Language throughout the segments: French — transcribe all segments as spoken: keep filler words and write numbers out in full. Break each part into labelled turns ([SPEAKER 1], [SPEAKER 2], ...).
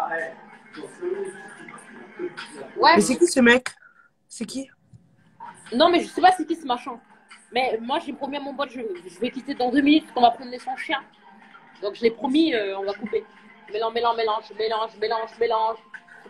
[SPEAKER 1] Ouais.
[SPEAKER 2] Mais c'est qui ce mec? C'est qui?
[SPEAKER 1] Non, mais je sais pas c'est qui ce machin. Mais moi, j'ai promis à mon pote, je, je vais quitter dans deux minutes, qu'on va promener son chien. Donc, je l'ai promis, euh, on va couper. Mélange, mélange, mélange, mélange, mélange, mélange.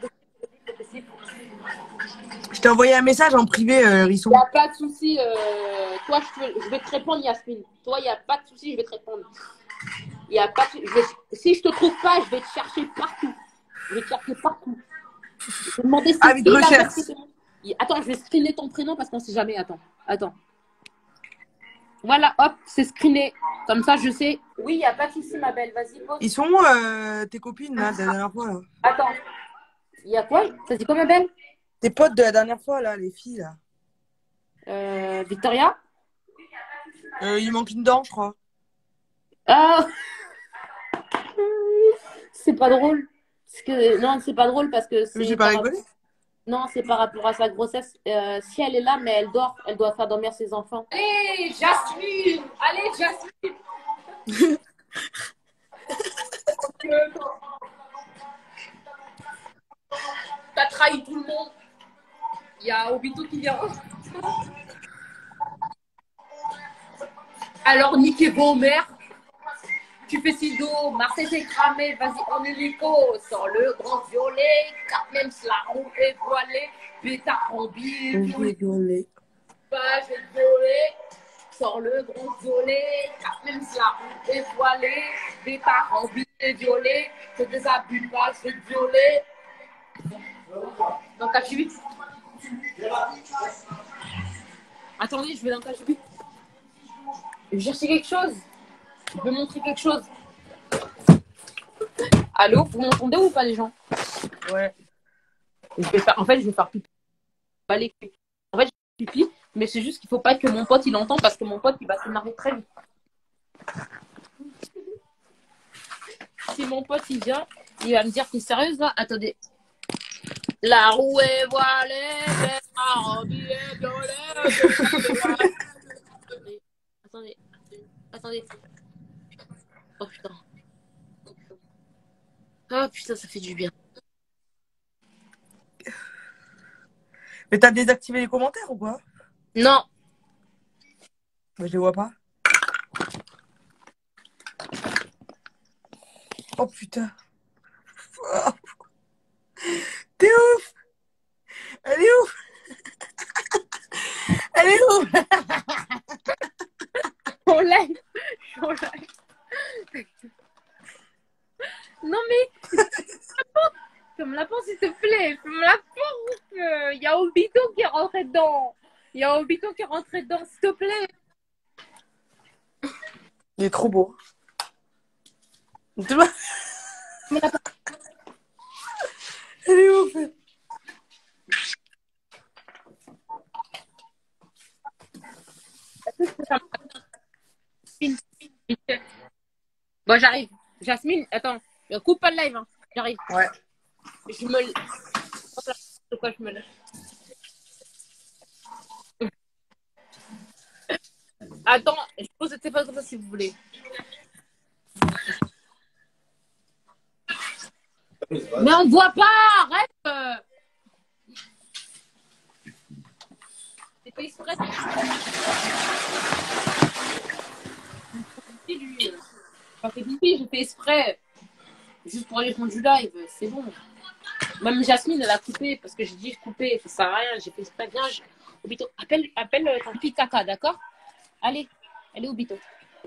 [SPEAKER 2] Je t'ai envoyé un message en privé, euh, Risson.
[SPEAKER 1] Il n'y a pas de souci. Euh, toi, je, te, je vais te répondre, Yasmine. Toi, il n'y a pas de souci, je vais te répondre. Y a pas de, je vais, si je te trouve pas, je vais te chercher partout. Je vais te chercher partout. Je vais te demander si
[SPEAKER 2] Avis de recherche.
[SPEAKER 1] Attends, je vais screener ton prénom parce qu'on sait jamais. Attends, attends. Voilà, hop, c'est screené. Comme ça, je sais. Oui, il n'y a pas de souci, ma belle. Vas-y, pose.
[SPEAKER 2] Ils sont où euh, tes copines, là, de la dernière fois, là?
[SPEAKER 1] Attends. Il y a quoi? Ça dit quoi, ma belle?
[SPEAKER 2] Tes potes de la dernière fois, là, les filles, là.
[SPEAKER 1] Euh, Victoria?
[SPEAKER 2] Euh, il manque une dent, je crois.
[SPEAKER 1] Ah! C'est pas drôle. Parce que... Non, c'est pas drôle parce que c'est.
[SPEAKER 2] J'ai pas rigolé.
[SPEAKER 1] Non, c'est par rapport à sa grossesse. Euh, si elle est là, mais elle dort, elle doit faire dormir ses enfants. Allez, Jasmine! Allez, Jasmine! T'as trahi tout le monde. Il y a Obito qui vient. Alors, niquez vos mères. Tu fais si dos, Marseille s'est cramé, vas-y en hélico, sors le grand violet, car même si la roue est voilée, pétard en billet, violet, pas je vais te violer, sors le grand violet, car même si la roue est voilée, pétard en billet, violet, je te déshabille pas, je vais te violer. Dans K G huit. Attendez, je vais dans K G huit. Je vais chercher quelque chose. Je vais montrer quelque chose. Allô, vous m'entendez ou pas les gens?
[SPEAKER 2] Ouais.
[SPEAKER 1] Je vais faire, en fait, je vais faire pipi. Pas les couilles. En fait, je vais faire pipi, mais c'est juste qu'il faut pas que mon pote il entende parce que mon pote il va s'énerver très vite. Si mon pote il vient, il va me dire t'es sérieuse là? Attendez. La roue est voilée, en billet violet. Attendez. Attendez. Oh putain. Ah putain, ça fait du bien.
[SPEAKER 2] Mais t'as désactivé les commentaires ou quoi?
[SPEAKER 1] Non.
[SPEAKER 2] Mais je les vois pas. Oh putain. Oh. T'es ouf. Elle est ouf. Elle est ouf.
[SPEAKER 1] On live. On live. Non mais fais-me la porte s'il te plaît, fais-me la porte. Il y a Obito qui est rentré dedans. Il y a Obito qui est rentré dedans, s'il te plaît.
[SPEAKER 2] Il est trop beau. Elle est ouf.
[SPEAKER 1] Bon, j'arrive. Jasmine, attends. Coupe pas le live. Hein. J'arrive.
[SPEAKER 2] Ouais.
[SPEAKER 1] Je me... De quoi je me lève? Attends, je pose le téléphone comme ça si vous voulez. Mais on ne voit pas, arrête. C'est pas exprès. Lui, euh, pas fait pipi, j'ai fait exprès. Juste pour aller prendre du live, c'est bon. Même Jasmine, elle a coupé parce que j'ai dit couper, ça sert à rien. J'ai fait exprès. Viens, je... Obito, appelle, appelle ton petit caca, d'accord? Allez, allez, Obito.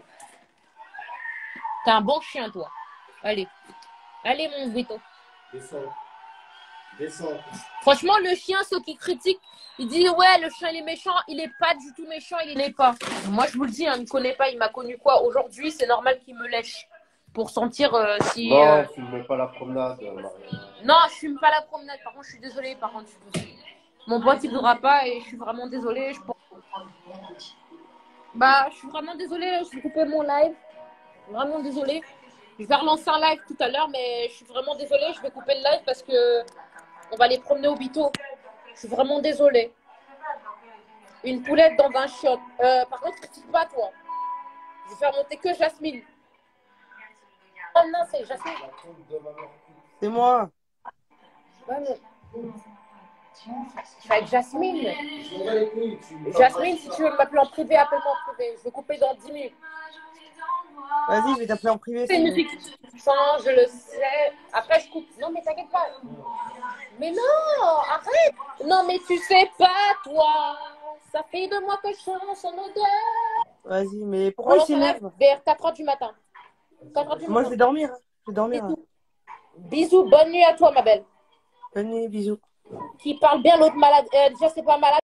[SPEAKER 1] T'es un bon chien, toi. Allez, allez, mon Obito.
[SPEAKER 3] Descends. Descends.
[SPEAKER 1] Franchement, le chien, ceux qui critiquent, il dit ouais, le chien il est méchant, il est pas du tout méchant, il n'est pas. Moi, je vous le dis, hein, il me connaît pas, il m'a connu quoi? Aujourd'hui, c'est normal qu'il me lèche pour sentir euh, si.
[SPEAKER 3] Non,
[SPEAKER 1] euh...
[SPEAKER 3] tu ne mets pas la promenade, Maria.
[SPEAKER 1] Non, je fume pas la promenade. Par contre, je suis désolée. Par contre, je... mon pote il voudra pas et je suis vraiment désolée. Je... Bah, je suis vraiment désolée. Je vais couper mon live. Vraiment désolée. Je vais relancer un live tout à l'heure, mais je suis vraiment désolée. Je vais couper le live parce que on va les promener au Bito. Je suis vraiment désolée. Une poulette dans un chiotte. Euh, par contre, critique pas, toi. Je vais faire monter que Jasmine. Oh non, c'est Jasmine.
[SPEAKER 2] C'est moi.
[SPEAKER 1] Ouais, mais... Je suis avec Jasmine.
[SPEAKER 3] Je m'en bats les couilles, tu-
[SPEAKER 1] Jasmine, si tu veux m'appeler en privé, appelle-moi en privé. Je vais couper dans dix minutes.
[SPEAKER 2] Vas-y, je vais t'appeler en privé.
[SPEAKER 1] C'est
[SPEAKER 2] c'est
[SPEAKER 1] une
[SPEAKER 2] bon.
[SPEAKER 1] musique qui change, je le sais. Après, je coupe. Non, mais t'inquiète pas. Mais non, arrête. Non, mais tu sais pas, toi. Ça fait deux mois que je sens son odeur.
[SPEAKER 2] Vas-y, mais
[SPEAKER 1] On
[SPEAKER 2] pourquoi il
[SPEAKER 1] s'enlève
[SPEAKER 2] s'énerve?
[SPEAKER 1] vers quatre heures du matin. quatre heures du
[SPEAKER 2] Moi, je
[SPEAKER 1] matin.
[SPEAKER 2] vais dormir. hein. Je vais dormir. hein.
[SPEAKER 1] Bisous, bonne nuit à toi, ma belle.
[SPEAKER 2] Bonne nuit, bisous.
[SPEAKER 1] Qui parle bien l'autre malade. Euh, déjà, c'est pas malade.